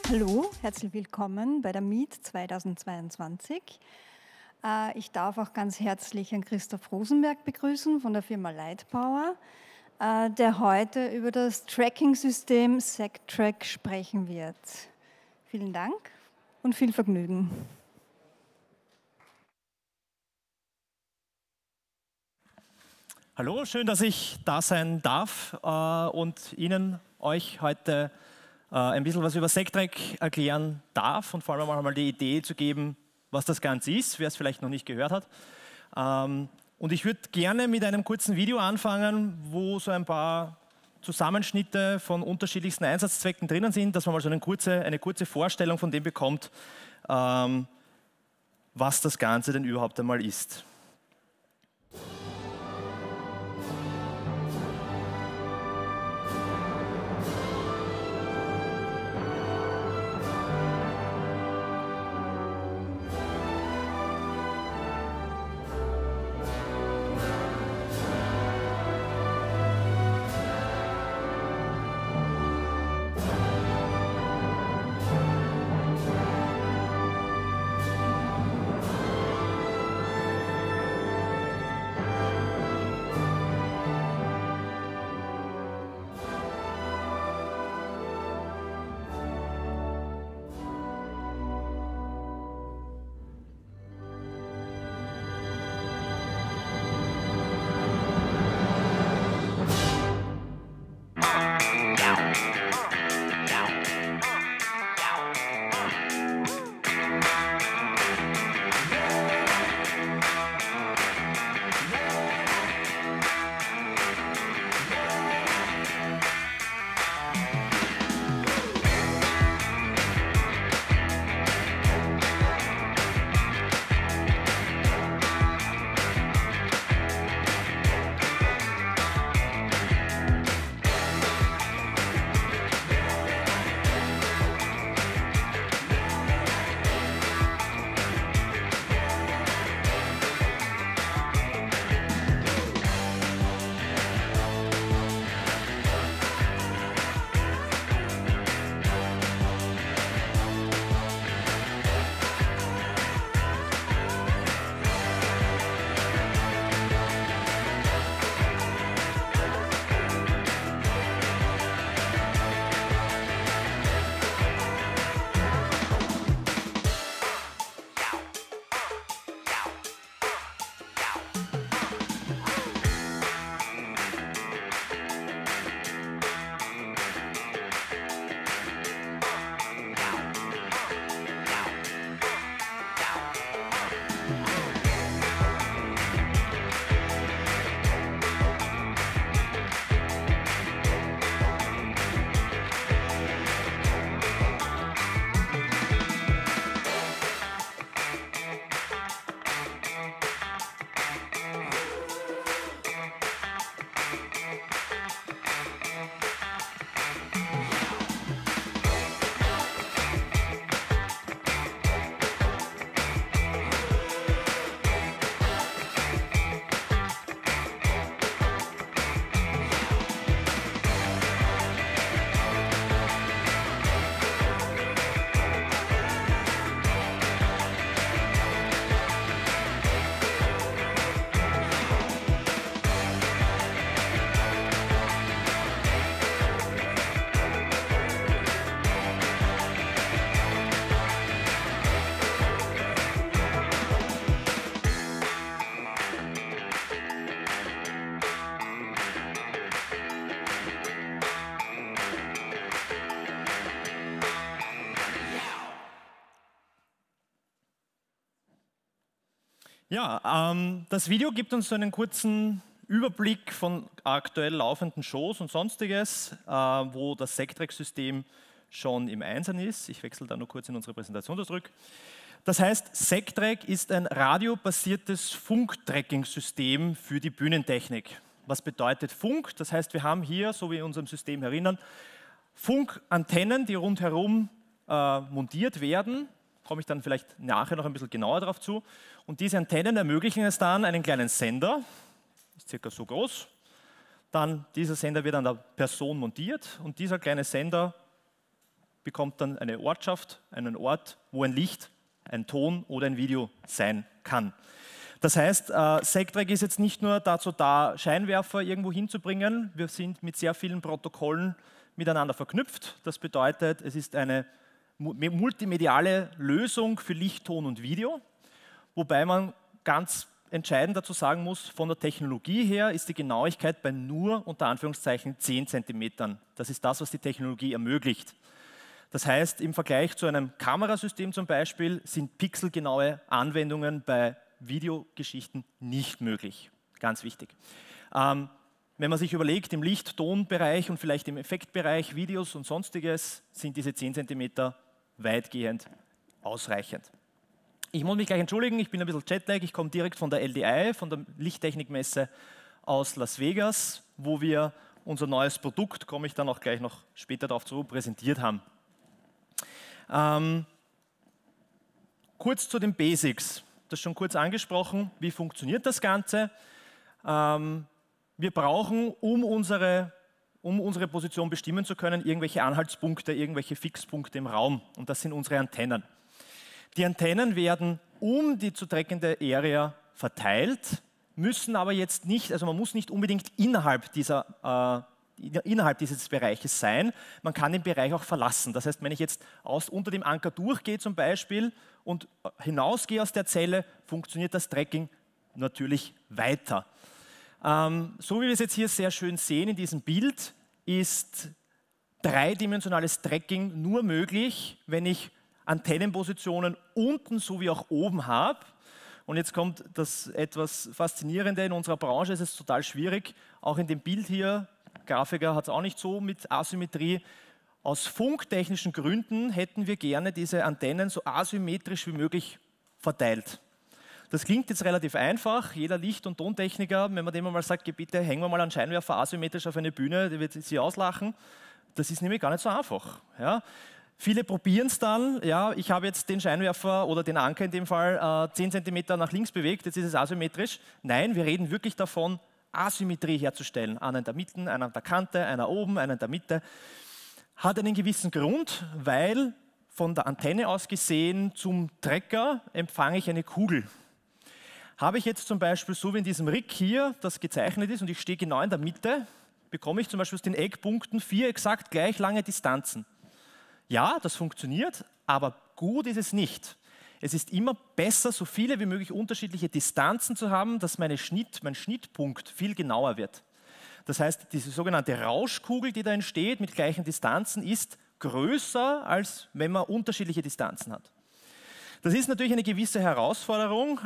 Hallo, herzlich willkommen bei der Meet 2022. Ich darf auch ganz herzlich Herrn Christoph Rosenberg begrüßen von der Firma Lightpower, der heute über das Tracking-System SecTrack sprechen wird. Vielen Dank und viel Vergnügen. Hallo, schön, dass ich da sein darf und euch heute ein bisschen was über SecTrack erklären darf und vor allem einmal die Idee zu geben, was das Ganze ist, wer es vielleicht noch nicht gehört hat. Und ich würde gerne mit einem kurzen Video anfangen, wo so ein paar Zusammenschnitte von unterschiedlichsten Einsatzzwecken drinnen sind, dass man mal so eine kurze Vorstellung von dem bekommt, was das Ganze denn überhaupt einmal ist. Ja, das Video gibt uns so einen kurzen Überblick von aktuell laufenden Shows und Sonstiges, wo das SecTrack-System schon im Einsatz ist. Ich wechsle da nur kurz in unsere Präsentation zurück. Das heißt, SecTrack ist ein radiobasiertes Funk-Tracking-System für die Bühnentechnik. Was bedeutet Funk? Das heißt, wir haben hier, so wie in unserem System erinnern, Funkantennen, die rundherum montiert werden. Komme ich dann vielleicht nachher noch ein bisschen genauer darauf zu. Und diese Antennen ermöglichen es dann, einen kleinen Sender, ist circa so groß, dann dieser Sender wird an der Person montiert und dieser kleine Sender bekommt dann eine Ortschaft, einen Ort, wo ein Licht, ein Ton oder ein Video sein kann. Das heißt, Sectrec ist jetzt nicht nur dazu da, Scheinwerfer irgendwo hinzubringen. Wir sind mit sehr vielen Protokollen miteinander verknüpft. Das bedeutet, es ist eine multimediale Lösung für Licht, Ton und Video, wobei man ganz entscheidend dazu sagen muss, von der Technologie her ist die Genauigkeit bei nur unter Anführungszeichen 10 cm. Das ist das, was die Technologie ermöglicht. Das heißt, im Vergleich zu einem Kamerasystem zum Beispiel sind pixelgenaue Anwendungen bei Videogeschichten nicht möglich. Ganz wichtig. Wenn man sich überlegt, im Licht-Ton-Bereich und vielleicht im Effektbereich, Videos und Sonstiges, sind diese 10 cm weitgehend ausreichend. Ich muss mich gleich entschuldigen, ich bin ein bisschen Jetlag, ich komme direkt von der LDI, von der Lichttechnikmesse aus Las Vegas, wo wir unser neues Produkt, komme ich dann auch gleich noch später darauf zurück, präsentiert haben. Kurz zu den Basics. Das schon kurz angesprochen. Wie funktioniert das Ganze? Wir brauchen, um unsere Position bestimmen zu können, irgendwelche Anhaltspunkte, irgendwelche Fixpunkte im Raum. Und das sind unsere Antennen. Die Antennen werden um die zu trackende Area verteilt, müssen aber jetzt nicht, also man muss nicht unbedingt innerhalb dieses Bereiches sein. Man kann den Bereich auch verlassen. Das heißt, wenn ich jetzt unter dem Anker durchgehe zum Beispiel und hinausgehe aus der Zelle, funktioniert das Tracking natürlich weiter. So wie wir es jetzt hier sehr schön sehen in diesem Bild, ist dreidimensionales Tracking nur möglich, wenn ich Antennenpositionen unten sowie auch oben habe. Und jetzt kommt das etwas Faszinierende in unserer Branche, es ist total schwierig, auch in dem Bild hier, Grafiker hat es auch nicht so mit Asymmetrie. Aus funktechnischen Gründen hätten wir gerne diese Antennen so asymmetrisch wie möglich verteilt. Das klingt jetzt relativ einfach. Jeder Licht- und Tontechniker, wenn man dem einmal sagt, bitte hängen wir mal einen Scheinwerfer asymmetrisch auf eine Bühne, der wird sie auslachen. Das ist nämlich gar nicht so einfach. Ja. Viele probieren es dann. Ja, ich habe jetzt den Scheinwerfer oder den Anker in dem Fall 10 cm nach links bewegt, jetzt ist es asymmetrisch. Nein, wir reden wirklich davon, Asymmetrie herzustellen. Einer in der Mitte, einer an der Kante, einer oben, einer in der Mitte. Hat einen gewissen Grund, weil von der Antenne aus gesehen zum Trecker empfange ich eine Kugel. Habe ich jetzt zum Beispiel, so wie in diesem Rig hier, das gezeichnet ist und ich stehe genau in der Mitte, bekomme ich zum Beispiel aus den Eckpunkten 4 exakt gleich lange Distanzen. Ja, das funktioniert, aber gut ist es nicht. Es ist immer besser, so viele wie möglich unterschiedliche Distanzen zu haben, dass mein Schnittpunkt viel genauer wird. Das heißt, diese sogenannte Rauschkugel, die da entsteht mit gleichen Distanzen, ist größer, als wenn man unterschiedliche Distanzen hat. Das ist natürlich eine gewisse Herausforderung,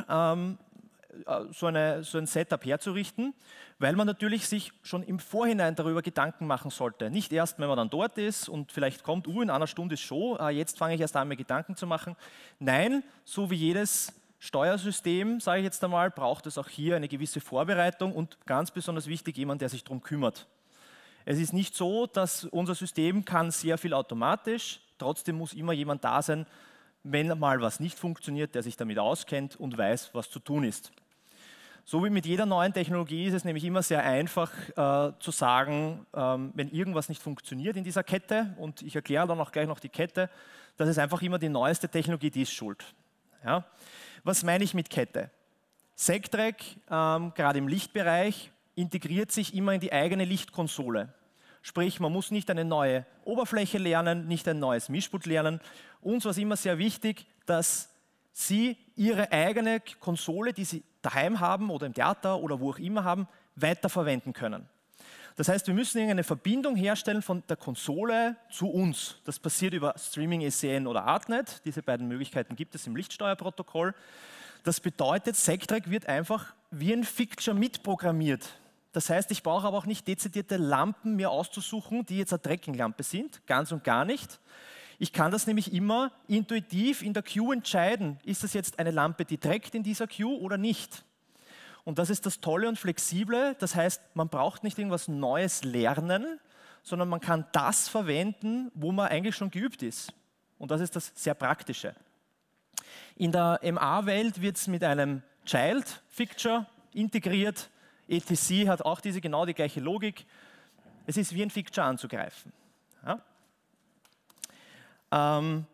so ein Setup herzurichten, weil man natürlich sich schon im Vorhinein darüber Gedanken machen sollte. Nicht erst, wenn man dann dort ist und vielleicht kommt, in einer Stunde ist Show, jetzt fange ich erst an, mir Gedanken zu machen. Nein, so wie jedes Steuersystem, sage ich jetzt einmal, braucht es auch hier eine gewisse Vorbereitung und ganz besonders wichtig, jemand, der sich darum kümmert. Es ist nicht so, dass unser System kann sehr viel automatisch, trotzdem muss immer jemand da sein, wenn mal was nicht funktioniert, der sich damit auskennt und weiß, was zu tun ist. So wie mit jeder neuen Technologie ist es nämlich immer sehr einfach zu sagen, wenn irgendwas nicht funktioniert in dieser Kette, und ich erkläre dann auch gleich noch die Kette, das ist einfach immer die neueste Technologie, die ist schuld. Ja? Was meine ich mit Kette? Sectrec, gerade im Lichtbereich, integriert sich immer in die eigene Lichtkonsole. Sprich, man muss nicht eine neue Oberfläche lernen, nicht ein neues Mischpult lernen. Uns war es immer sehr wichtig, dass Sie Ihre eigene Konsole, die Sie daheim haben oder im Theater oder wo auch immer haben, weiterverwenden können. Das heißt, wir müssen irgendeine Verbindung herstellen von der Konsole zu uns. Das passiert über Streaming, ECN oder Artnet. Diese beiden Möglichkeiten gibt es im Lichtsteuerprotokoll. Das bedeutet, Sectrec wird einfach wie ein Fixture mitprogrammiert. Das heißt, ich brauche aber auch nicht dezidierte Lampen mir auszusuchen, die jetzt eine Tracking-Lampe sind, ganz und gar nicht. Ich kann das nämlich immer intuitiv in der Queue entscheiden, ist das jetzt eine Lampe, die trackt in dieser Queue oder nicht. Und das ist das Tolle und Flexible, das heißt, man braucht nicht irgendwas Neues lernen, sondern man kann das verwenden, wo man eigentlich schon geübt ist. Und das ist das sehr Praktische. In der MA-Welt wird es mit einem Child-Fixture integriert. ETC hat auch genau die gleiche Logik. Es ist wie ein Fixture anzugreifen. Ja? Von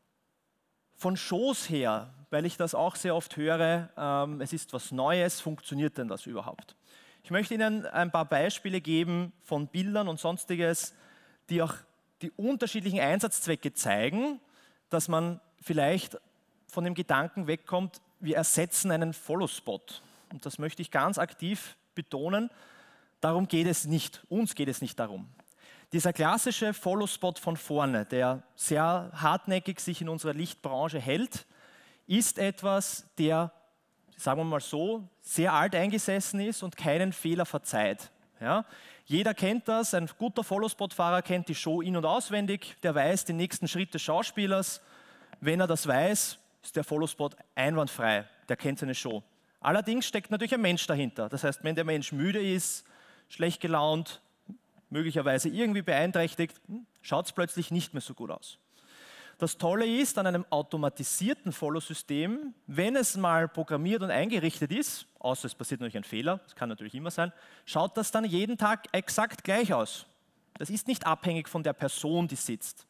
Shows her, weil ich das auch sehr oft höre, es ist was Neues, funktioniert denn das überhaupt? Ich möchte Ihnen ein paar Beispiele geben von Bildern und Sonstiges, die auch die unterschiedlichen Einsatzzwecke zeigen, dass man vielleicht von dem Gedanken wegkommt, wir ersetzen einen Follow-Spot. Und das möchte ich ganz aktiv betonen. Darum geht es nicht. Uns geht es nicht darum. Dieser klassische Follow-Spot von vorne, der sehr hartnäckig sich in unserer Lichtbranche hält, ist etwas, der, sagen wir mal so, sehr alt eingesessen ist und keinen Fehler verzeiht. Ja? Jeder kennt das, ein guter Follow-Spot-Fahrer kennt die Show in- und auswendig, der weiß den nächsten Schritt des Schauspielers. Wenn er das weiß, ist der Follow-Spot einwandfrei, der kennt seine Show. Allerdings steckt natürlich ein Mensch dahinter. Das heißt, wenn der Mensch müde ist, schlecht gelaunt, möglicherweise irgendwie beeinträchtigt, schaut es plötzlich nicht mehr so gut aus. Das Tolle ist an einem automatisierten Follow-System, wenn es mal programmiert und eingerichtet ist, außer es passiert natürlich ein Fehler, das kann natürlich immer sein, schaut das dann jeden Tag exakt gleich aus. Das ist nicht abhängig von der Person, die sitzt.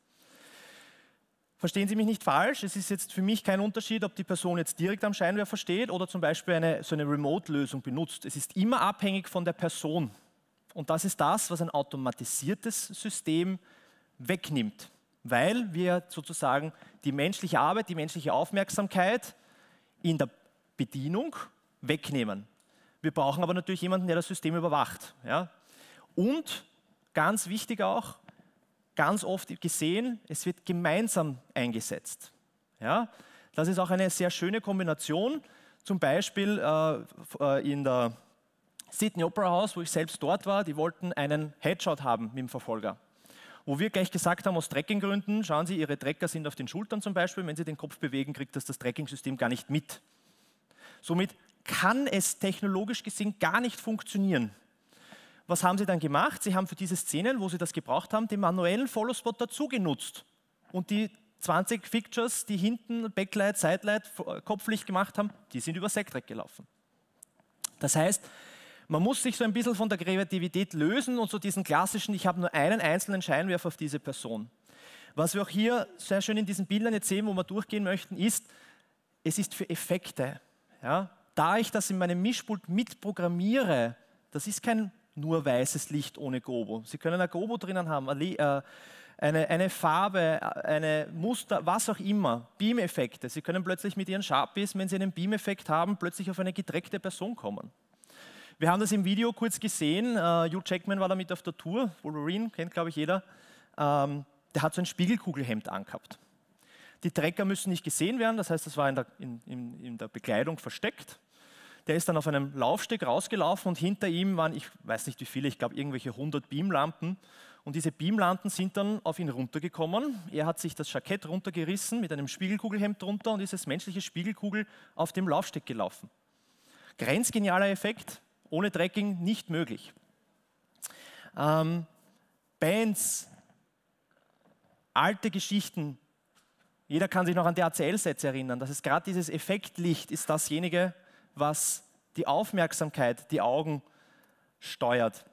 Verstehen Sie mich nicht falsch, es ist jetzt für mich kein Unterschied, ob die Person jetzt direkt am Scheinwerfer steht oder zum Beispiel so eine Remote-Lösung benutzt. Es ist immer abhängig von der Person. Und das ist das, was ein automatisiertes System wegnimmt, weil wir sozusagen die menschliche Arbeit, die menschliche Aufmerksamkeit in der Bedienung wegnehmen. Wir brauchen aber natürlich jemanden, der das System überwacht. Ja? Und ganz wichtig auch, ganz oft gesehen, es wird gemeinsam eingesetzt. Ja? Das ist auch eine sehr schöne Kombination, zum Beispiel in der Sydney Opera House, wo ich selbst dort war, die wollten einen Headshot haben mit dem Verfolger. Wo wir gleich gesagt haben, aus Trackinggründen, schauen Sie, Ihre Tracker sind auf den Schultern zum Beispiel, wenn Sie den Kopf bewegen, kriegt das Tracking-System gar nicht mit. Somit kann es technologisch gesehen gar nicht funktionieren. Was haben Sie dann gemacht? Sie haben für diese Szenen, wo Sie das gebraucht haben, den manuellen Follow-Spot dazu genutzt. Und die 20 Fixtures, die hinten Backlight, Sidelight, Kopflicht gemacht haben, die sind über SecTrack gelaufen. Das heißt, man muss sich so ein bisschen von der Kreativität lösen und so diesen klassischen, ich habe nur einen einzelnen Scheinwerfer auf diese Person. Was wir auch hier sehr schön in diesen Bildern jetzt sehen, wo wir durchgehen möchten, ist, es ist für Effekte. Ja? Da ich das in meinem Mischpult mitprogrammiere, das ist kein nur weißes Licht ohne Gobo. Sie können ein Gobo drinnen haben, eine Farbe, eine Muster, was auch immer, Beam-Effekte. Sie können plötzlich mit Ihren Sharpies, wenn Sie einen Beam-Effekt haben, plötzlich auf eine gedreckte Person kommen. Wir haben das im Video kurz gesehen, Hugh Jackman war da mit auf der Tour, Wolverine, kennt glaube ich jeder, der hat so ein Spiegelkugelhemd angehabt. Die Trecker müssen nicht gesehen werden, das heißt, das war in der Bekleidung versteckt. Der ist dann auf einem Laufsteg rausgelaufen und hinter ihm waren, ich weiß nicht wie viele, ich glaube irgendwelche 100 Beamlampen. Und diese Beamlampen sind dann auf ihn runtergekommen. Er hat sich das Jackett runtergerissen mit einem Spiegelkugelhemd drunter und ist als menschliche Spiegelkugel auf dem Laufsteg gelaufen. Grenzgenialer Effekt. Ohne Tracking nicht möglich. Bands, alte Geschichten, jeder kann sich noch an die ACL-Sets erinnern. Das ist gerade dieses Effektlicht, ist dasjenige, was die Aufmerksamkeit, die Augen steuert.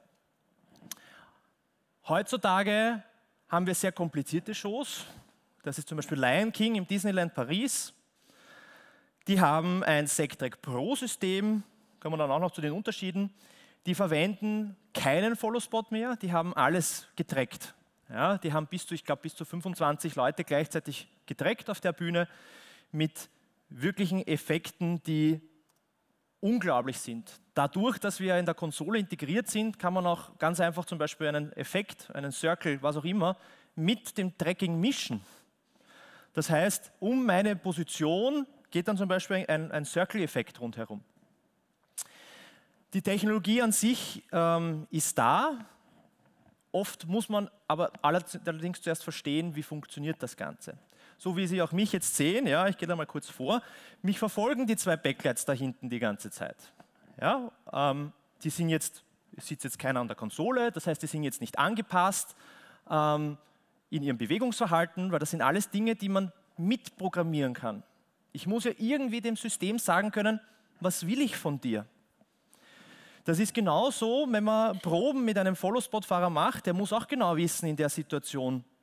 Heutzutage haben wir sehr komplizierte Shows. Das ist zum Beispiel Lion King im Disneyland Paris. Die haben ein SecTrack Pro-System. Kommen wir dann auch noch zu den Unterschieden. Die verwenden keinen Follow-Spot mehr, die haben alles getrackt. Ja, die haben bis zu 25 Leute gleichzeitig getrackt auf der Bühne mit wirklichen Effekten, die unglaublich sind. Dadurch, dass wir in der Konsole integriert sind, kann man auch ganz einfach zum Beispiel einen Effekt, einen Circle, was auch immer, mit dem Tracking mischen. Das heißt, um meine Position geht dann zum Beispiel ein Circle-Effekt rundherum. Die Technologie an sich ist da. Oft muss man aber allerdings zuerst verstehen, wie funktioniert das Ganze. So wie Sie auch mich jetzt sehen, ja, ich gehe da mal kurz vor, mich verfolgen die zwei Backlights da hinten die ganze Zeit. Ja, die sind jetzt, es sitzt jetzt keiner an der Konsole, das heißt, die sind jetzt nicht angepasst in ihrem Bewegungsverhalten, weil das sind alles Dinge, die man mitprogrammieren kann. Ich muss ja irgendwie dem System sagen können, was will ich von dir? Das ist genauso, wenn man Proben mit einem Follow-Spot-Fahrer macht, der muss auch genau wissen in der Situation,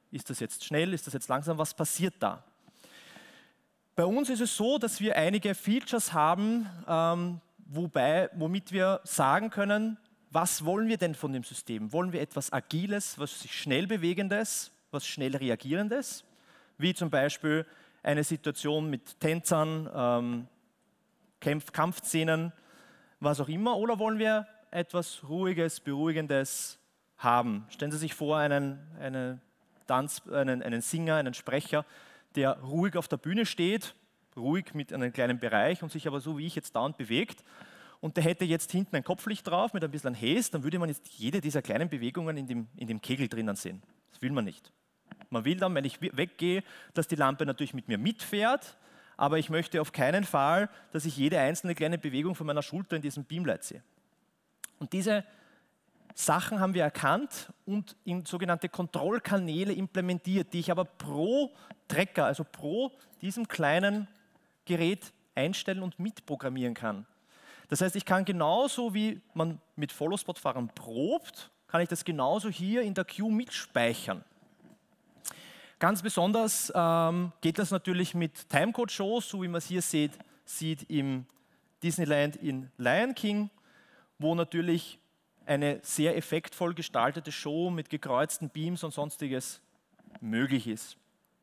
Ist das jetzt schnell? Ist das jetzt langsam? Was passiert da? Bei uns ist es so, dass wir einige Features haben, womit wir sagen können, was wollen wir denn von dem System? Wollen wir etwas Agiles, was sich schnell Bewegendes, was schnell Reagierendes, wie zum Beispiel eine Situation mit Tänzern, Kampfszenen, was auch immer, oder wollen wir etwas Ruhiges, Beruhigendes haben? Stellen Sie sich vor, einen Singer, einen Sprecher, der ruhig auf der Bühne steht, ruhig mit einem kleinen Bereich und sich aber so wie ich jetzt dauernd bewegt. Und der hätte jetzt hinten ein Kopflicht drauf mit ein bisschen Haze, dann würde man jetzt jede dieser kleinen Bewegungen in dem Kegel drinnen sehen. Das will man nicht. Man will dann, wenn ich weggehe, dass die Lampe natürlich mit mir mitfährt, aber ich möchte auf keinen Fall, dass ich jede einzelne kleine Bewegung von meiner Schulter in diesem Beamlight sehe. Und diese Sachen haben wir erkannt und in sogenannte Kontrollkanäle implementiert, die ich aber pro Trecker, also pro diesem kleinen Gerät einstellen und mitprogrammieren kann. Das heißt, ich kann genauso wie man mit Follow-Spot-Fahrern probt, kann ich das genauso hier in der Queue mitspeichern. Ganz besonders geht das natürlich mit Timecode-Shows, so wie man es hier sieht im Disneyland in Lion King, wo natürlich eine sehr effektvoll gestaltete Show mit gekreuzten Beams und sonstiges möglich ist.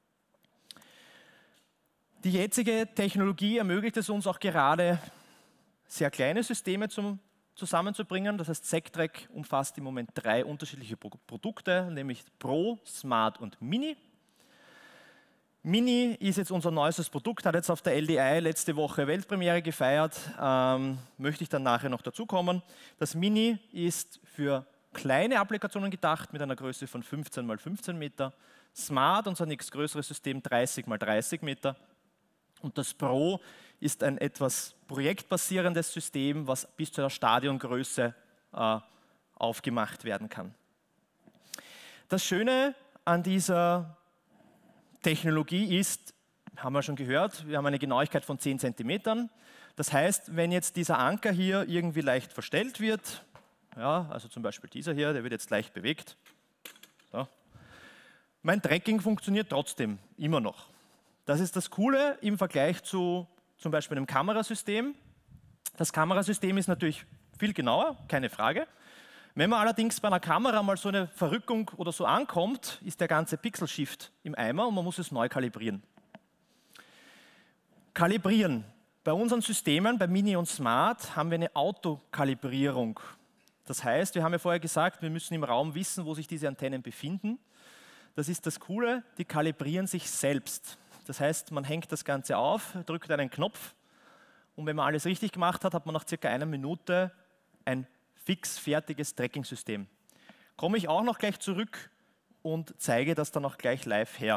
Die jetzige Technologie ermöglicht es uns auch gerade, sehr kleine Systeme zusammenzubringen. Das heißt, SecTrack umfasst im Moment 3 unterschiedliche Produkte, nämlich Pro, Smart und Mini. Mini ist jetzt unser neuestes Produkt, hat jetzt auf der LDI letzte Woche Weltpremiere gefeiert, möchte ich dann nachher noch dazu kommen. Das Mini ist für kleine Applikationen gedacht mit einer Größe von 15 x 15 Meter. Smart, unser nächstgrößeres System, 30 x 30 Meter. Und das Pro ist ein etwas projektbasierendes System, was bis zu der Stadiongröße aufgemacht werden kann. Das Schöne an dieser Technologie ist, haben wir schon gehört, wir haben eine Genauigkeit von 10 cm. Das heißt, wenn jetzt dieser Anker hier irgendwie leicht verstellt wird, ja, also zum Beispiel dieser hier, der wird jetzt leicht bewegt, so. Mein Tracking funktioniert trotzdem immer noch. Das ist das Coole im Vergleich zu zum Beispiel einem Kamerasystem. Das Kamerasystem ist natürlich viel genauer, keine Frage. Wenn man allerdings bei einer Kamera mal so eine Verrückung oder so ankommt, ist der ganze Pixel-Shift im Eimer und man muss es neu kalibrieren. Kalibrieren. Bei unseren Systemen, bei Mini und Smart, haben wir eine Autokalibrierung. Das heißt, wir haben ja vorher gesagt, wir müssen im Raum wissen, wo sich diese Antennen befinden. Das ist das Coole, die kalibrieren sich selbst. Das heißt, man hängt das Ganze auf, drückt einen Knopf und wenn man alles richtig gemacht hat, hat man nach circa 1 Minute ein fix fertiges Tracking-System. Komme ich auch noch gleich zurück und zeige das dann auch gleich live her.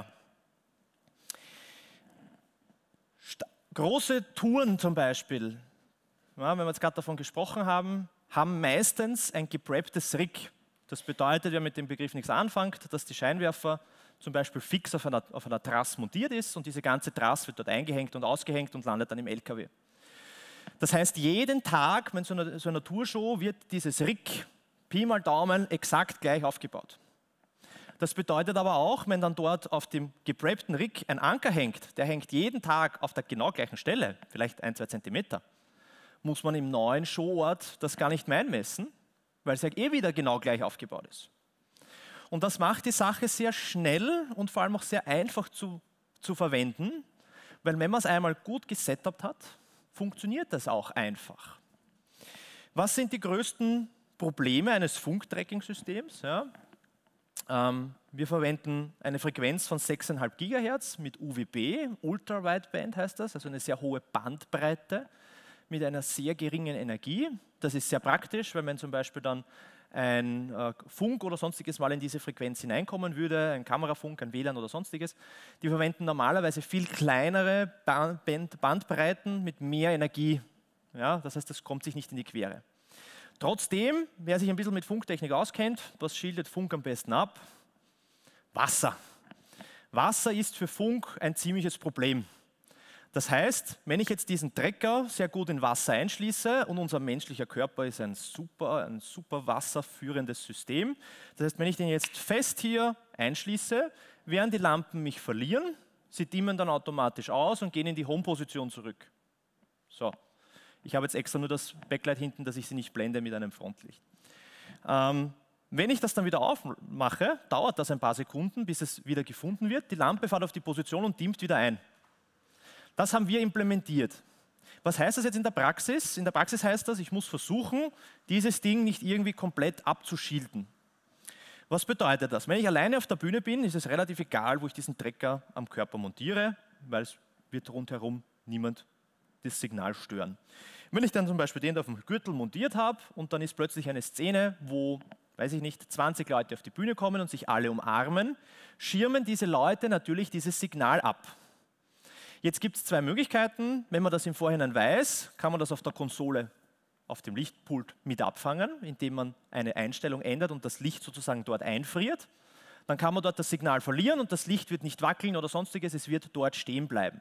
Große Touren zum Beispiel, ja, wenn wir jetzt gerade davon gesprochen haben, haben meistens ein geprepptes Rig. Das bedeutet, wer mit dem Begriff nichts anfängt, dass die Scheinwerfer zum Beispiel fix auf einer Trasse montiert ist und diese ganze Trasse wird dort eingehängt und ausgehängt und landet dann im LKW. Das heißt, jeden Tag, wenn so einer Tourshow wird dieses Rig, Pi mal Daumen, exakt gleich aufgebaut. Das bedeutet aber auch, wenn dann dort auf dem gepreppten Rig ein Anker hängt, der hängt jeden Tag auf der genau gleichen Stelle, vielleicht 1, 2 Zentimeter, muss man im neuen Showort das gar nicht mehr einmessen, weil es ja eh wieder genau gleich aufgebaut ist. Und das macht die Sache sehr schnell und vor allem auch sehr einfach zu verwenden, weil wenn man es einmal gut gesetupt hat, funktioniert das auch einfach. Was sind die größten Probleme eines Funk-Tracking-Systems? Ja, wir verwenden eine Frequenz von 6,5 GHz mit UWB, Ultra Wideband heißt das, also eine sehr hohe Bandbreite mit einer sehr geringen Energie. Das ist sehr praktisch, weil wenn zum Beispiel dann ein Funk oder sonstiges mal in diese Frequenz hineinkommen würde, ein Kamerafunk, ein WLAN oder sonstiges, die verwenden normalerweise viel kleinere Bandbreiten mit mehr Energie. Ja, das heißt, das kommt sich nicht in die Quere. Trotzdem, wer sich ein bisschen mit Funktechnik auskennt, was schildert Funk am besten ab? Wasser. Wasser ist für Funk ein ziemliches Problem. Das heißt, wenn ich jetzt diesen Trecker sehr gut in Wasser einschließe und unser menschlicher Körper ist ein super wasserführendes System. Das heißt, wenn ich den jetzt fest hier einschließe, werden die Lampen mich verlieren. Sie dimmen dann automatisch aus und gehen in die Home-Position zurück. So, ich habe jetzt extra nur das Backlight hinten, dass ich sie nicht blende mit einem Frontlicht. Wenn ich das dann wieder aufmache, dauert das ein paar Sekunden, bis es wieder gefunden wird. Die Lampe fährt auf die Position und dimmt wieder ein. Das haben wir implementiert. Was heißt das jetzt in der Praxis? In der Praxis heißt das, ich muss versuchen, dieses Ding nicht irgendwie komplett abzuschilden. Was bedeutet das? Wenn ich alleine auf der Bühne bin, ist es relativ egal, wo ich diesen Trecker am Körper montiere, weil es wird rundherum niemand das Signal stören. Wenn ich dann zum Beispiel den auf dem Gürtel montiert habe und dann ist plötzlich eine Szene, wo, weiß ich nicht, 20 Leute auf die Bühne kommen und sich alle umarmen, schirmen diese Leute natürlich dieses Signal ab. Jetzt gibt es zwei Möglichkeiten. Wenn man das im Vorhinein weiß, kann man das auf der Konsole auf dem Lichtpult mit abfangen, indem man eine Einstellung ändert und das Licht sozusagen dort einfriert. Dann kann man dort das Signal verlieren und das Licht wird nicht wackeln oder sonstiges, es wird dort stehen bleiben.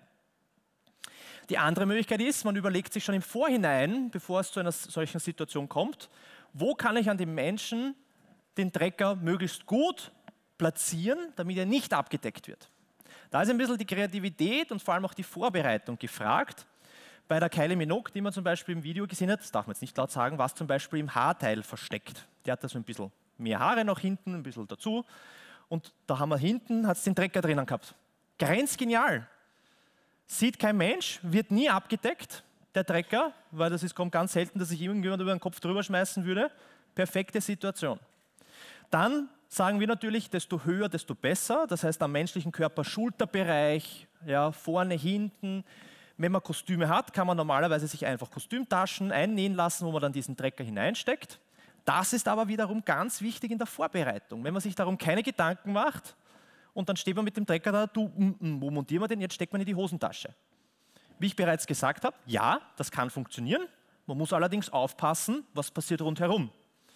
Die andere Möglichkeit ist, man überlegt sich schon im Vorhinein, bevor es zu einer solchen Situation kommt, wo kann ich an dem Menschen den Trecker möglichst gut platzieren, damit er nicht abgedeckt wird. Da ist ein bisschen die Kreativität und vor allem auch die Vorbereitung gefragt. Bei der Kylie Minogue, die man zum Beispiel im Video gesehen hat, das darf man jetzt nicht laut sagen, war es zum Beispiel im Haarteil versteckt. Die hat da so ein bisschen mehr Haare noch hinten, ein bisschen dazu. Und da haben wir hinten, hat es den Trecker drinnen gehabt. Grenzgenial. Sieht kein Mensch, wird nie abgedeckt, der Trecker, weil kommt ganz selten, dass sich irgendjemand über den Kopf drüber schmeißen würde. Perfekte Situation. Dann sagen wir natürlich, desto höher, desto besser. Das heißt, am menschlichen Körper Schulterbereich, ja, vorne, hinten. Wenn man Kostüme hat, kann man normalerweise sich einfach Kostümtaschen einnähen lassen, wo man dann diesen Trecker hineinsteckt. Das ist aber wiederum ganz wichtig in der Vorbereitung. Wenn man sich darum keine Gedanken macht und dann steht man mit dem Trecker da, wo montieren wir den? Jetzt steckt man in die Hosentasche. Wie ich bereits gesagt habe, ja, das kann funktionieren. Man muss allerdings aufpassen, was passiert rundherum.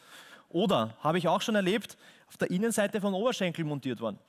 Oder, habe ich auch schon erlebt, auf der Innenseite von Oberschenkel montiert worden.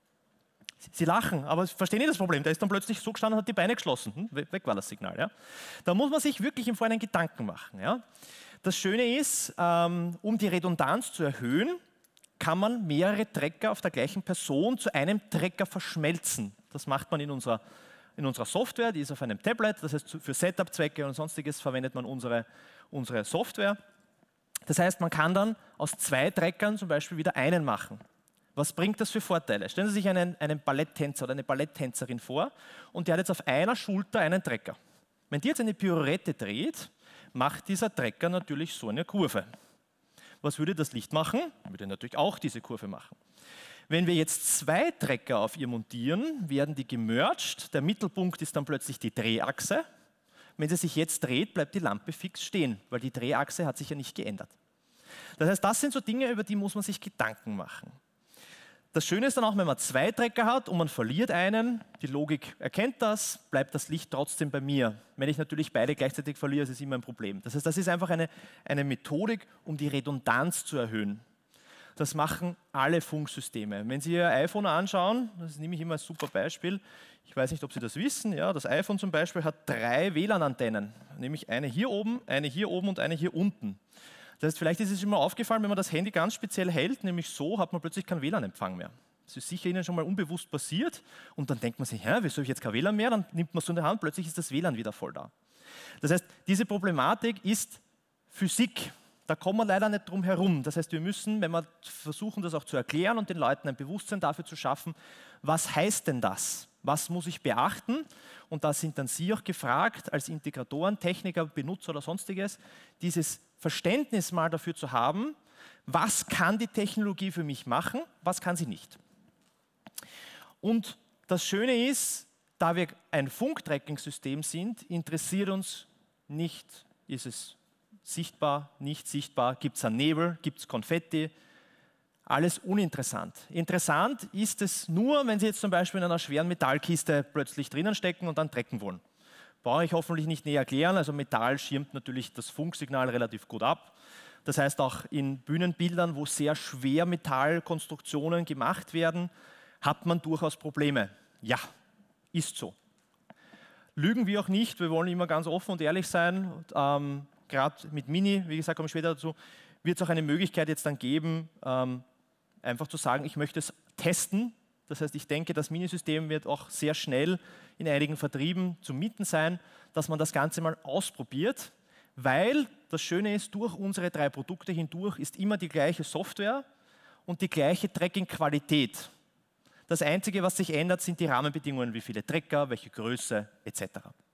Sie lachen, aber verstehen nicht das Problem. Der ist dann plötzlich so gestanden und hat die Beine geschlossen. Weg war das Signal. Ja? Da muss man sich wirklich im Vorhinein Gedanken machen. Ja? Das Schöne ist, um die Redundanz zu erhöhen, kann man mehrere Trecker auf der gleichen Person zu einem Trecker verschmelzen. Das macht man in unserer Software, die ist auf einem Tablet. Das heißt, für Setup-Zwecke und sonstiges verwendet man unsere Software. Das heißt, man kann dann aus 2 Treckern zum Beispiel wieder einen machen. Was bringt das für Vorteile? Stellen Sie sich einen Balletttänzer oder eine Balletttänzerin vor und der hat jetzt auf einer Schulter einen Trecker. Wenn die jetzt eine Pirouette dreht, macht dieser Trecker natürlich so eine Kurve. Was würde das Licht machen? Würde natürlich auch diese Kurve machen. Wenn wir jetzt 2 Trecker auf ihr montieren, werden die gemerged. Der Mittelpunkt ist dann plötzlich die Drehachse. Wenn sie sich jetzt dreht, bleibt die Lampe fix stehen, weil die Drehachse hat sich ja nicht geändert. Das heißt, das sind so Dinge, über die muss man sich Gedanken machen. Das Schöne ist dann auch, wenn man 2 Trecker hat und man verliert einen, die Logik erkennt das, bleibt das Licht trotzdem bei mir. Wenn ich natürlich beide gleichzeitig verliere, ist es immer ein Problem. Das heißt, das ist einfach eine Methodik, um die Redundanz zu erhöhen. Das machen alle Funksysteme. Wenn Sie Ihr iPhone anschauen, das nehme ich immer als super Beispiel, ich weiß nicht, ob Sie das wissen, ja, das iPhone zum Beispiel hat 3 WLAN-Antennen, nämlich eine hier oben und eine hier unten. Das heißt, vielleicht ist es Ihnen mal aufgefallen, wenn man das Handy ganz speziell hält, nämlich so, hat man plötzlich keinen WLAN-Empfang mehr. Das ist sicher Ihnen schon mal unbewusst passiert und dann denkt man sich, wieso habe ich jetzt kein WLAN mehr? Dann nimmt man es so in der Hand, plötzlich ist das WLAN wieder voll da. Das heißt, diese Problematik ist Physik. Da kommen wir leider nicht drum herum. Das heißt, wir müssen, wenn wir versuchen, das auch zu erklären und den Leuten ein Bewusstsein dafür zu schaffen, was heißt denn das? Was muss ich beachten? Und da sind dann Sie auch gefragt, als Integratoren, Techniker, Benutzer oder sonstiges, dieses Verständnis mal dafür zu haben, was kann die Technologie für mich machen, was kann sie nicht. Und das Schöne ist, da wir ein Funktracking-System sind, interessiert uns nicht, ist es sichtbar, nicht sichtbar, gibt es einen Nebel, gibt es Konfetti, alles uninteressant. Interessant ist es nur, wenn Sie jetzt zum Beispiel in einer schweren Metallkiste plötzlich drinnen stecken und dann tracken wollen. Brauche ich hoffentlich nicht näher erklären, also Metall schirmt natürlich das Funksignal relativ gut ab. Das heißt auch in Bühnenbildern, wo sehr schwer Metallkonstruktionen gemacht werden, hat man durchaus Probleme. Ja, ist so. lügen wir auch nicht, wir wollen immer ganz offen und ehrlich sein. Gerade mit Mini, wie gesagt, komme ich später dazu, wird es auch eine Möglichkeit jetzt dann geben, einfach zu sagen, ich möchte es testen. Das heißt, ich denke, das Minisystem wird auch sehr schnell in einigen Vertrieben zu mieten sein, dass man das Ganze mal ausprobiert, weil das Schöne ist, durch unsere 3 Produkte hindurch ist immer die gleiche Software und die gleiche Tracking-Qualität. Das Einzige, was sich ändert, sind die Rahmenbedingungen, wie viele Trecker, welche Größe etc.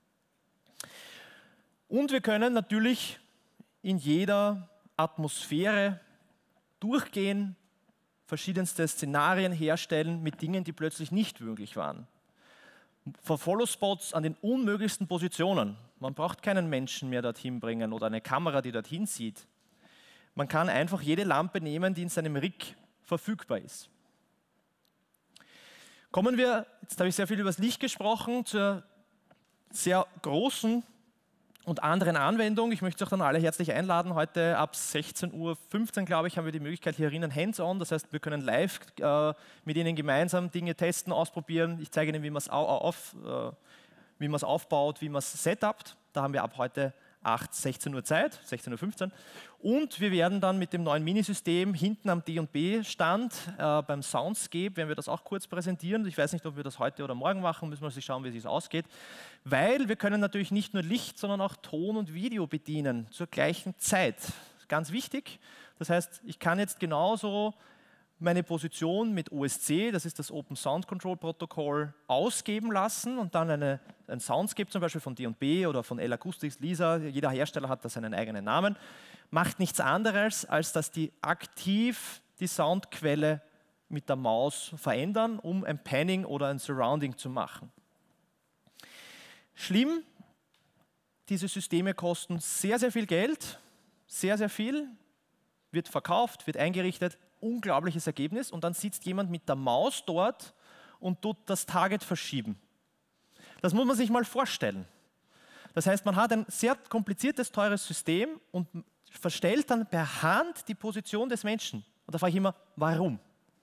Und wir können natürlich in jeder Atmosphäre durchgehen, verschiedenste Szenarien herstellen mit Dingen, die plötzlich nicht möglich waren. Follow-Spots an den unmöglichsten Positionen. Man braucht keinen Menschen mehr dorthin bringen oder eine Kamera, die dorthin sieht. Man kann einfach jede Lampe nehmen, die in seinem Rig verfügbar ist. Kommen wir, jetzt habe ich sehr viel über das Licht gesprochen, zur sehr großen und anderen Anwendung. Ich möchte euch dann alle herzlich einladen. Heute ab 16:15 Uhr, glaube ich, haben wir die Möglichkeit hier drinnen hands-on. Das heißt, wir können live mit Ihnen gemeinsam Dinge testen, ausprobieren. Ich zeige Ihnen, wie man es aufbaut, wie man es setupt. Da haben wir ab heute 16 Uhr Zeit, 16:15 Uhr. Und wir werden dann mit dem neuen Minisystem hinten am D&B-Stand beim Soundscape, werden wir das auch kurz präsentieren. Ich weiß nicht, ob wir das heute oder morgen machen, müssen wir sich schauen, wie es ausgeht. Weil wir können natürlich nicht nur Licht, sondern auch Ton und Video bedienen zur gleichen Zeit. Ganz wichtig. Das heißt, ich kann jetzt genauso meine Position mit OSC, das ist das Open Sound Control Protokoll, ausgeben lassen und dann ein Soundscape zum Beispiel von D&B oder von L-Acoustics, Lisa, jeder Hersteller hat da seinen eigenen Namen, macht nichts anderes, als dass die aktiv die Soundquelle mit der Maus verändern, um ein Panning oder ein Surrounding zu machen. Schlimm, diese Systeme kosten sehr, sehr viel Geld, sehr, sehr viel, wird verkauft, wird eingerichtet, unglaubliches Ergebnis und dann sitzt jemand mit der Maus dort und tut das Target verschieben. Das muss man sich mal vorstellen. Das heißt, man hat ein sehr kompliziertes, teures System und verstellt dann per Hand die Position des Menschen. Und da frage ich immer, warum?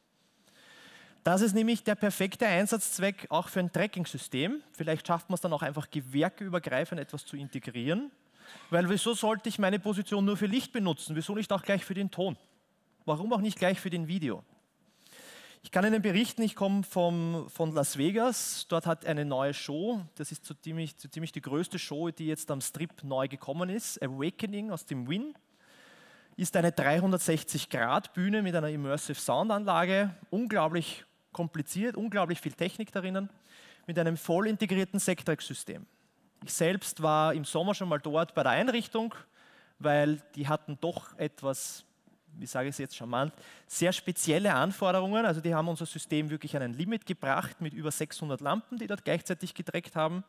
Das ist nämlich der perfekte Einsatzzweck auch für ein Tracking-System. Vielleicht schafft man es dann auch einfach gewerkeübergreifend etwas zu integrieren. Weil wieso sollte ich meine Position nur für Licht benutzen? Wieso nicht auch gleich für den Ton? Warum auch nicht gleich für den Video? Ich kann Ihnen berichten, ich komme von Las Vegas. Dort hat eine neue Show, das ist so ziemlich die größte Show, die jetzt am Strip neu gekommen ist, Awakening aus dem Wynn. Ist eine 360-Grad-Bühne mit einer Immersive Soundanlage, unglaublich kompliziert, unglaublich viel Technik darin, mit einem voll integrierten Sectrex-System. Ich selbst war im Sommer schon mal dort bei der Einrichtung, weil die hatten doch etwas, wie sage ich es jetzt charmant, sehr spezielle Anforderungen. Also die haben unser System wirklich an ein Limit gebracht mit über 600 Lampen, die dort gleichzeitig getrackt haben.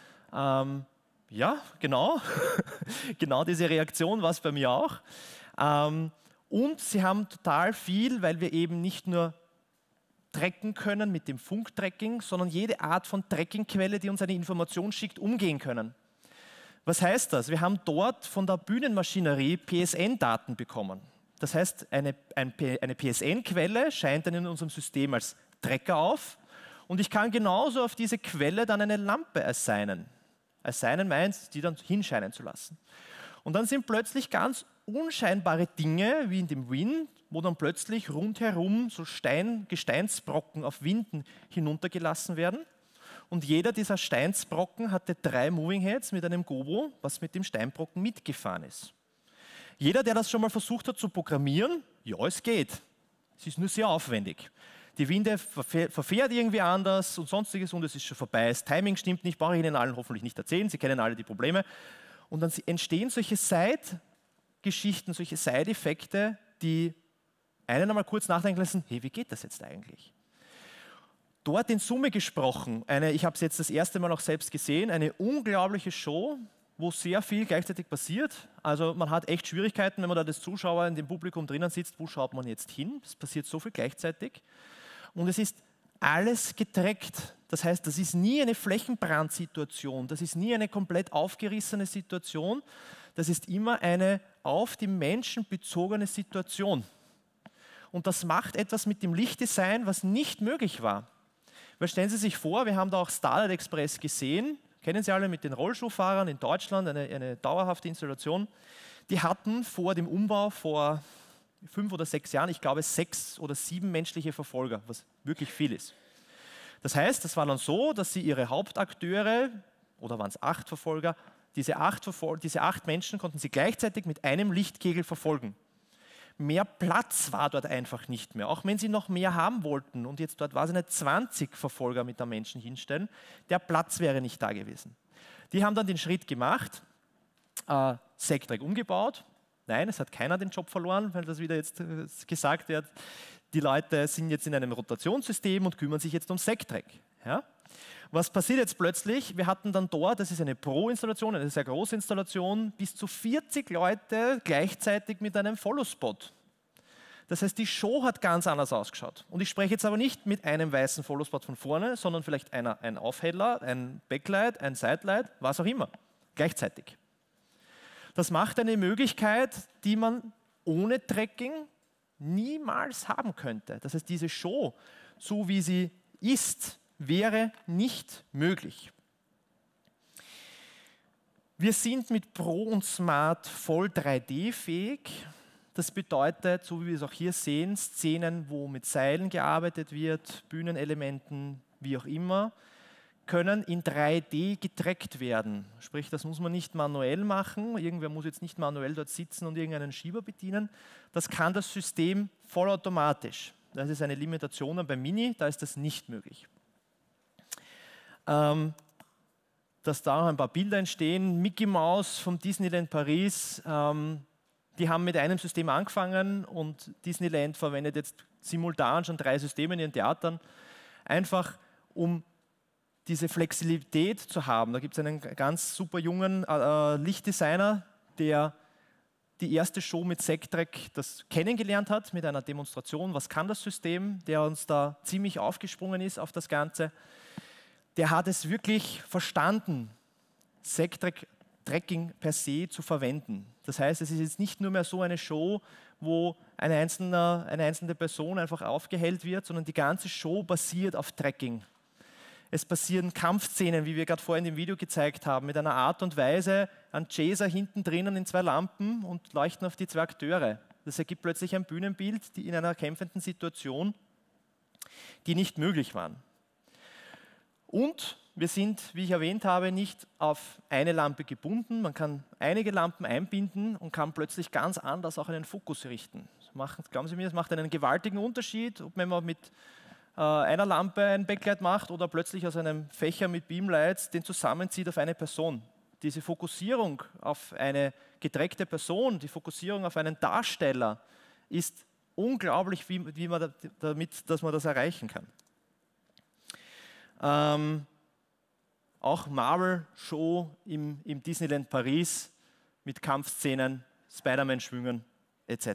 Ja, genau. Genau diese Reaktion war es bei mir auch. Und sie haben total viel, weil wir eben nicht nur tracken können mit dem Funktracking, sondern jede Art von Trackingquelle, die uns eine Information schickt, umgehen können. Was heißt das? Wir haben dort von der Bühnenmaschinerie PSN-Daten bekommen. Das heißt, eine PSN-Quelle scheint dann in unserem System als Tracker auf und ich kann genauso auf diese Quelle dann eine Lampe assignen. Assignen meint, die dann hinscheinen zu lassen. Und dann sind plötzlich ganz unscheinbare Dinge, wie in dem Wynn, wo dann plötzlich rundherum so Gesteinsbrocken auf Winden hinuntergelassen werden. Und jeder dieser Steinsbrocken hatte 3 Moving Heads mit einem Gobo, was mit dem Steinbrocken mitgefahren ist. Jeder, der das schon mal versucht hat zu programmieren, ja, es geht. Es ist nur sehr aufwendig. Die Winde verfährt irgendwie anders und sonstiges und es ist schon vorbei. Das Timing stimmt nicht, brauche ich Ihnen allen hoffentlich nicht erzählen. Sie kennen alle die Probleme. Und dann entstehen solche Side-Geschichten, solche Side-Effekte, die einen einmal kurz nachdenken lassen, hey, wie geht das jetzt eigentlich? Dort in Summe gesprochen, ich habe es jetzt das erste Mal auch selbst gesehen, eine unglaubliche Show, wo sehr viel gleichzeitig passiert. Also man hat echt Schwierigkeiten, wenn man da als Zuschauer in dem Publikum drinnen sitzt, wo schaut man jetzt hin? Es passiert so viel gleichzeitig. Und es ist alles getrackt. Das heißt, das ist nie eine Flächenbrandsituation, das ist nie eine komplett aufgerissene Situation, das ist immer eine auf die Menschen bezogene Situation. Und das macht etwas mit dem Lichtdesign, was nicht möglich war. Weil stellen Sie sich vor, wir haben da auch Starlight Express gesehen, kennen Sie alle mit den Rollschuhfahrern in Deutschland, eine dauerhafte Installation. Die hatten vor dem Umbau vor 5 oder 6 Jahren, ich glaube 6 oder 7 menschliche Verfolger, was wirklich viel ist. Das heißt, es war dann so, dass sie ihre Hauptakteure, oder waren es 8 Verfolger, diese 8 Menschen konnten sie gleichzeitig mit einem Lichtkegel verfolgen. Mehr Platz war dort einfach nicht mehr, auch wenn sie noch mehr haben wollten und jetzt dort war es nicht 20 Verfolger mit einem Menschen hinstellen, der Platz wäre nicht da gewesen. Die haben dann den Schritt gemacht, Sectrec umgebaut. Nein, es hat keiner den Job verloren, weil das wieder jetzt gesagt wird. Die Leute sind jetzt in einem Rotationssystem und kümmern sich jetzt um Sectrec. Ja? Was passiert jetzt plötzlich? Wir hatten dann dort, das ist eine Pro-Installation, eine sehr große Installation, bis zu 40 Leute gleichzeitig mit einem Follow-Spot. Das heißt, die Show hat ganz anders ausgeschaut. Und ich spreche jetzt aber nicht mit einem weißen Follow-Spot von vorne, sondern vielleicht ein Aufheller, ein Backlight, ein Sidelight, was auch immer, gleichzeitig. Das macht eine Möglichkeit, die man ohne Tracking niemals haben könnte. Das heißt, diese Show, so wie sie ist, wäre nicht möglich. Wir sind mit Pro und Smart voll 3D-fähig. Das bedeutet, so wie wir es auch hier sehen, Szenen, wo mit Seilen gearbeitet wird, Bühnenelementen, wie auch immer, können in 3D getrackt werden. Sprich, das muss man nicht manuell machen. Irgendwer muss jetzt nicht manuell dort sitzen und irgendeinen Schieber bedienen. Das kann das System vollautomatisch. Das ist eine Limitation beim Mini, da ist das nicht möglich. Dass da noch ein paar Bilder entstehen. Mickey Mouse vom Disneyland Paris, die haben mit einem System angefangen und Disneyland verwendet jetzt simultan schon 3 Systeme in ihren Theatern, einfach um diese Flexibilität zu haben. Da gibt es einen ganz super jungen Lichtdesigner, der die erste Show mit Sectrec das kennengelernt hat, mit einer Demonstration, was kann das System, der uns da ziemlich aufgesprungen ist auf das Ganze. Der hat es wirklich verstanden, Sectrec-Tracking per se zu verwenden. Das heißt, es ist jetzt nicht nur mehr so eine Show, wo eine einzelne Person einfach aufgehellt wird, sondern die ganze Show basiert auf Tracking. Es passieren Kampfszenen, wie wir gerade vorhin im Video gezeigt haben, mit einer Art und Weise, ein Chaser hinten drinnen in 2 Lampen und leuchten auf die 2 Akteure. Das ergibt plötzlich ein Bühnenbild, die in einer kämpfenden Situation, die nicht möglich waren. Und wir sind, wie ich erwähnt habe, nicht auf eine Lampe gebunden. Man kann einige Lampen einbinden und kann plötzlich ganz anders auch einen Fokus richten. Glauben Sie mir, es macht einen gewaltigen Unterschied, ob man mit einer Lampe ein Backlight macht oder plötzlich aus einem Fächer mit Beamlights den zusammenzieht auf eine Person. Diese Fokussierung auf eine getrackte Person, die Fokussierung auf einen Darsteller ist unglaublich, dass man das erreichen kann. Auch Marvel-Show im Disneyland Paris mit Kampfszenen, Spider-Man-Schwüngen etc.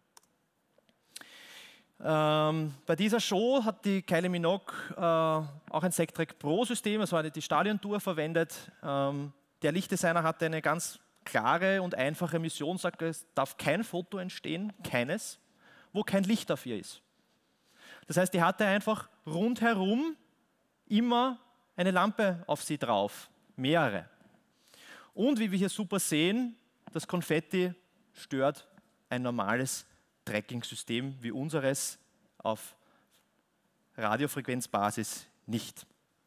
Bei dieser Show hat die Kylie Minogue auch ein Sectrec Pro-System, also die Stadiontour verwendet. Der Lichtdesigner hatte eine ganz klare und einfache Mission, sagt, es darf kein Foto entstehen, keines, wo kein Licht auf ihr ist. Das heißt, die hatte einfach rundherum immer eine Lampe auf sie drauf, mehrere. Und wie wir hier super sehen, das Konfetti stört ein normales Tracking-System wie unseres auf Radiofrequenzbasis nicht.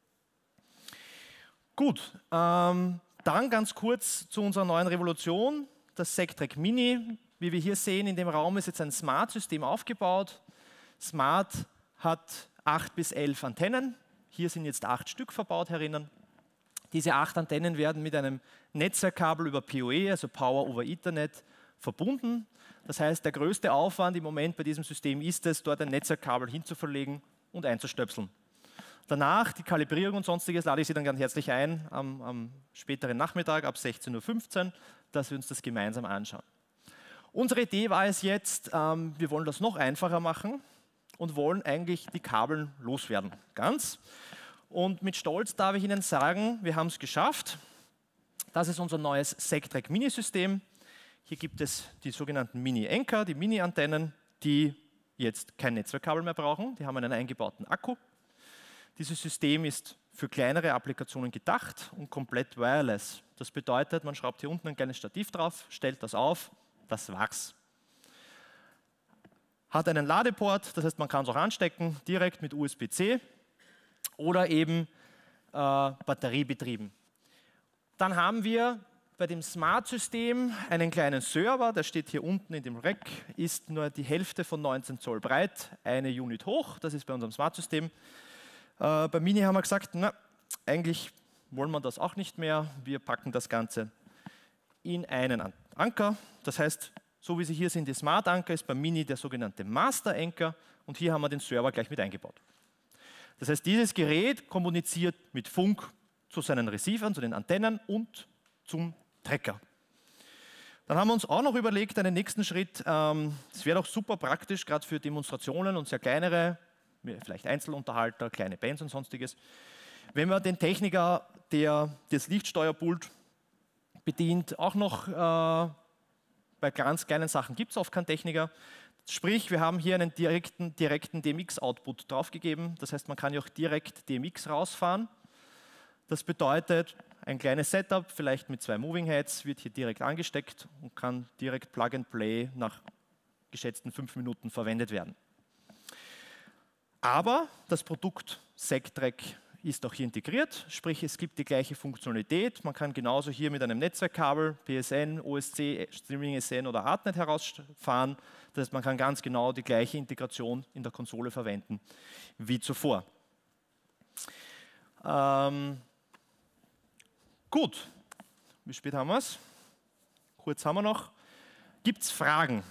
Gut, dann ganz kurz zu unserer neuen Revolution, das Sectrec Mini. Wie wir hier sehen, in dem Raum ist jetzt ein Smart-System aufgebaut. Smart hat 8 bis 11 Antennen. Hier sind jetzt 8 Stück verbaut herinnen. Diese 8 Antennen werden mit einem Netzwerkkabel über PoE, also Power over Ethernet, verbunden. Das heißt, der größte Aufwand im Moment bei diesem System ist es, dort ein Netzwerkkabel hinzuverlegen und einzustöpseln. Danach, die Kalibrierung und Sonstiges, lade ich Sie dann ganz herzlich ein, am späteren Nachmittag ab 16:15 Uhr, dass wir uns das gemeinsam anschauen. Unsere Idee war es jetzt, wir wollen das noch einfacher machen und wollen eigentlich die Kabeln loswerden. Ganz. Und mit Stolz darf ich Ihnen sagen, wir haben es geschafft. Das ist unser neues Sectrec Mini-System. Hier gibt es die sogenannten Mini-Anchor, die Mini-Antennen, die jetzt kein Netzwerkkabel mehr brauchen. Die haben einen eingebauten Akku. Dieses System ist für kleinere Applikationen gedacht und komplett wireless. Das bedeutet, man schraubt hier unten ein kleines Stativ drauf, stellt das auf, das war's. Hat einen Ladeport, das heißt, man kann es auch anstecken, direkt mit USB-C oder eben batteriebetrieben. Dann haben wir bei dem Smart-System einen kleinen Server, der steht hier unten in dem Rack, ist nur die Hälfte von 19 Zoll breit, eine Unit hoch, das ist bei unserem Smart-System. Bei Mini haben wir gesagt, na, eigentlich wollen wir das auch nicht mehr, wir packen das Ganze in einen Anker, das heißt, so wie Sie hier sehen, die Smart-Anker ist beim Mini der sogenannte Master-Anker und hier haben wir den Server gleich mit eingebaut. Das heißt, dieses Gerät kommuniziert mit Funk zu seinen Receivern, zu den Antennen und zum Trecker. Dann haben wir uns auch noch überlegt, einen nächsten Schritt, es wäre doch super praktisch, gerade für Demonstrationen und sehr kleinere, vielleicht Einzelunterhalter, kleine Bands und sonstiges, wenn wir den Techniker, der das Lichtsteuerpult bedient, auch noch bei ganz kleinen Sachen gibt es oft keinen Techniker. Sprich, wir haben hier einen direkten DMX-Output draufgegeben. Das heißt, man kann ja auch direkt DMX rausfahren. Das bedeutet, ein kleines Setup, vielleicht mit 2 Moving Heads, wird hier direkt angesteckt und kann direkt Plug and Play nach geschätzten 5 Minuten verwendet werden. Aber das Produkt SegTrack ist auch hier integriert, sprich es gibt die gleiche Funktionalität. Man kann genauso hier mit einem Netzwerkkabel, PSN, OSC, Streaming SN oder Artnet herausfahren. Das heißt, man kann ganz genau die gleiche Integration in der Konsole verwenden wie zuvor. Gut, wie spät haben wir es? Kurz haben wir noch. Gibt es Fragen?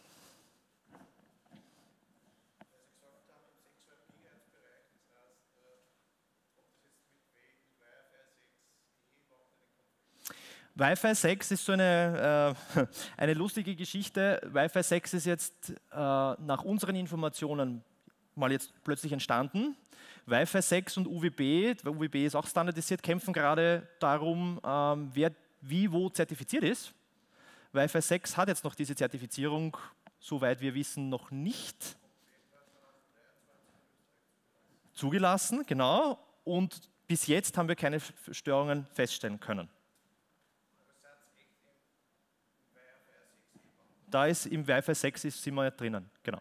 Wi-Fi 6 ist so eine lustige Geschichte. Wi-Fi 6 ist jetzt nach unseren Informationen mal jetzt plötzlich entstanden. Wi-Fi 6 und UWB, weil UWB ist auch standardisiert, kämpfen gerade darum, wer wie wo zertifiziert ist. Wi-Fi 6 hat jetzt noch diese Zertifizierung, soweit wir wissen, noch nicht zugelassen, genau. Und bis jetzt haben wir keine Störungen feststellen können. Da ist im Wi-Fi 6 sind wir drinnen, genau.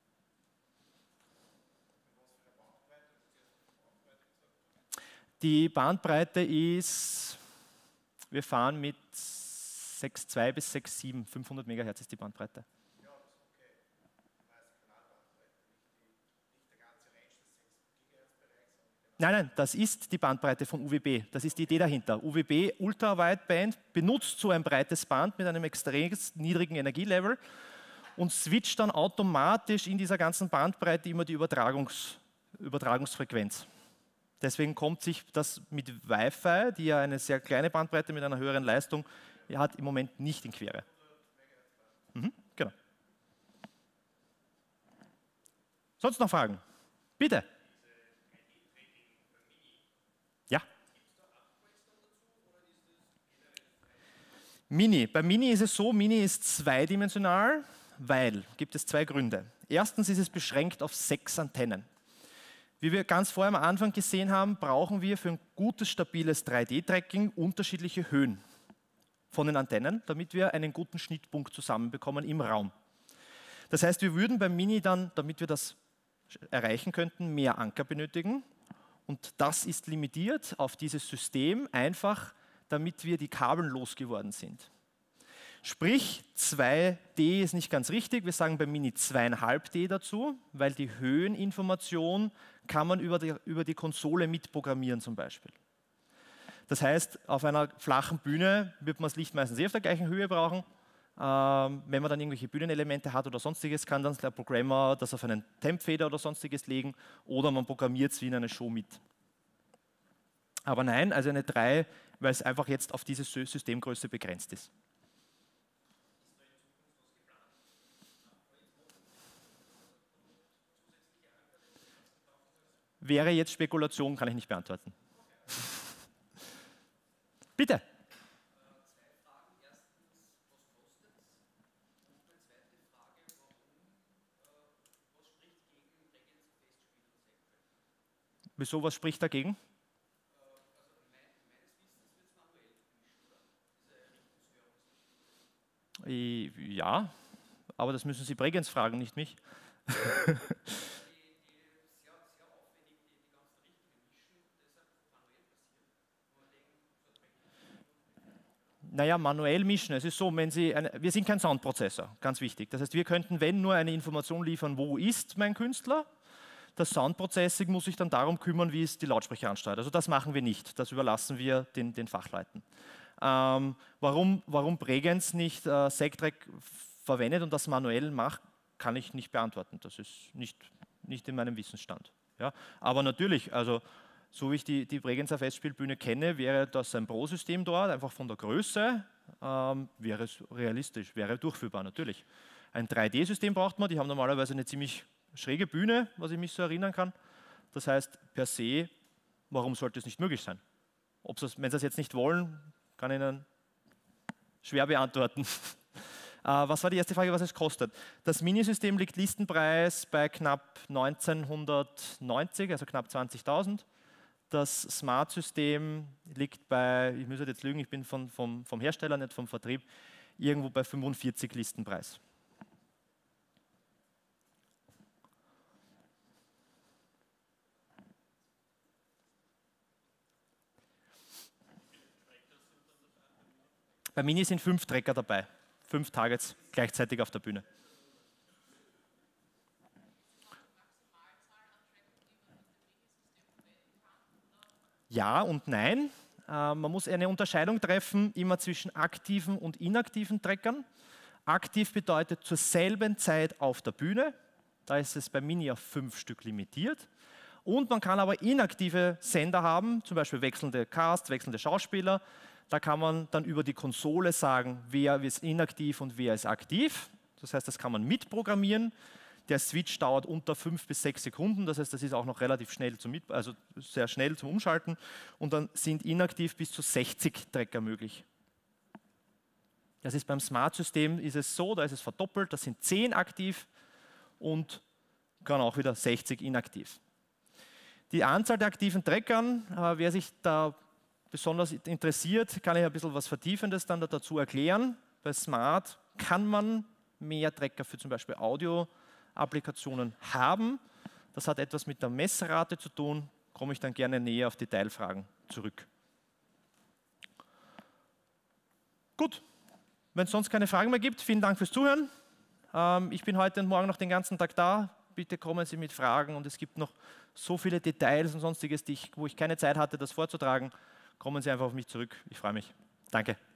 Die Bandbreite ist, wir fahren mit 6,2 bis 6,7, 500 MHz ist die Bandbreite. Nein, das ist die Bandbreite von UWB, das ist die Idee dahinter. UWB Ultra Wideband benutzt so ein breites Band mit einem extrem niedrigen Energielevel und switcht dann automatisch in dieser ganzen Bandbreite immer die Übertragungsfrequenz. Deswegen kommt sich das mit Wi-Fi, die ja eine sehr kleine Bandbreite mit einer höheren Leistung hat, im Moment nicht in Quere. Genau. Sonst noch Fragen? Bitte. Ja. Mini. Bei Mini ist es so, Mini ist zweidimensional, weil, gibt es 2 Gründe. Erstens ist es beschränkt auf 6 Antennen. Wie wir ganz vorher am Anfang gesehen haben, brauchen wir für ein gutes, stabiles 3D-Tracking unterschiedliche Höhen von den Antennen, damit wir einen guten Schnittpunkt zusammenbekommen im Raum. Das heißt, wir würden beim Mini dann, damit wir das erreichen könnten, mehr Anker benötigen. Und das ist limitiert auf dieses System, einfach damit wir die Kabel losgeworden sind. Sprich, 2D ist nicht ganz richtig, wir sagen beim Mini 2,5D dazu, weil die Höheninformation kann man über die Konsole mitprogrammieren zum Beispiel. Das heißt, auf einer flachen Bühne wird man das Licht meistens auf der gleichen Höhe brauchen. Wenn man dann irgendwelche Bühnenelemente hat oder sonstiges, kann dann der Programmer das auf einen Tempfeder oder sonstiges legen oder man programmiert es wie in einer Show mit. Aber nein, also eine 3, weil es einfach jetzt auf diese Systemgröße begrenzt ist. Wäre jetzt Spekulation, kann ich nicht beantworten. Bitte. Wieso, was spricht dagegen? Ja, aber das müssen Sie Bregenz fragen, nicht mich. Naja, manuell mischen. Es ist so, wenn Sie wir sind kein Soundprozessor, ganz wichtig. Das heißt, wir könnten, wenn nur eine Information liefern, wo ist mein Künstler. Das Soundprocessing muss sich dann darum kümmern, wie es die Lautsprecher ansteuert. Also das machen wir nicht, das überlassen wir den Fachleuten. Warum Bregenz nicht Sectrack verwendet und das manuell macht, kann ich nicht beantworten. Das ist nicht in meinem Wissensstand. Ja? Aber natürlich, also so wie ich die Bregenzer Festspielbühne kenne, wäre das ein Pro-System dort, einfach von der Größe, wäre es realistisch, wäre durchführbar natürlich. Ein 3D-System braucht man, die haben normalerweise eine ziemlich schräge Bühne, was ich mich so erinnern kann. Das heißt, per se, warum sollte es nicht möglich sein? Wenn Sie das jetzt nicht wollen, kann ich Ihnen schwer beantworten. Was war die erste Frage, was es kostet? Das Minisystem liegt Listenpreis bei knapp 1990, also knapp 20.000. Das Smart-System liegt bei, ich muss jetzt lügen, ich bin vom Hersteller, nicht vom Vertrieb, irgendwo bei 45 Listenpreis. Bei Mini sind 5 Trecker dabei, 5 Targets gleichzeitig auf der Bühne. Ja und nein. Man muss eine Unterscheidung treffen, immer zwischen aktiven und inaktiven Trackern. Aktiv bedeutet zur selben Zeit auf der Bühne. Da ist es bei Mini auf 5 Stück limitiert. Und man kann aber inaktive Sender haben, zum Beispiel wechselnde Casts, wechselnde Schauspieler. Da kann man dann über die Konsole sagen, wer ist inaktiv und wer ist aktiv. Das heißt, das kann man mitprogrammieren. Der Switch dauert unter 5 bis 6 Sekunden, das heißt, das ist auch noch relativ schnell also sehr schnell zum Umschalten. Und dann sind inaktiv bis zu 60 Trecker möglich. Das ist beim Smart-System ist es so, da ist es verdoppelt, das sind 10 aktiv und kann auch wieder 60 inaktiv. Die Anzahl der aktiven Treckern, wer sich da besonders interessiert, kann ich ein bisschen was Vertiefendes dann dazu erklären. Bei Smart kann man mehr Trecker für zum Beispiel Audio-Applikationen haben. Das hat etwas mit der Messrate zu tun, komme ich dann gerne näher auf Detailfragen zurück. Gut, wenn es sonst keine Fragen mehr gibt, vielen Dank fürs Zuhören. Ich bin heute und morgen noch den ganzen Tag da. Bitte kommen Sie mit Fragen und es gibt noch so viele Details und sonstiges, wo ich keine Zeit hatte, das vorzutragen. Kommen Sie einfach auf mich zurück. Ich freue mich. Danke.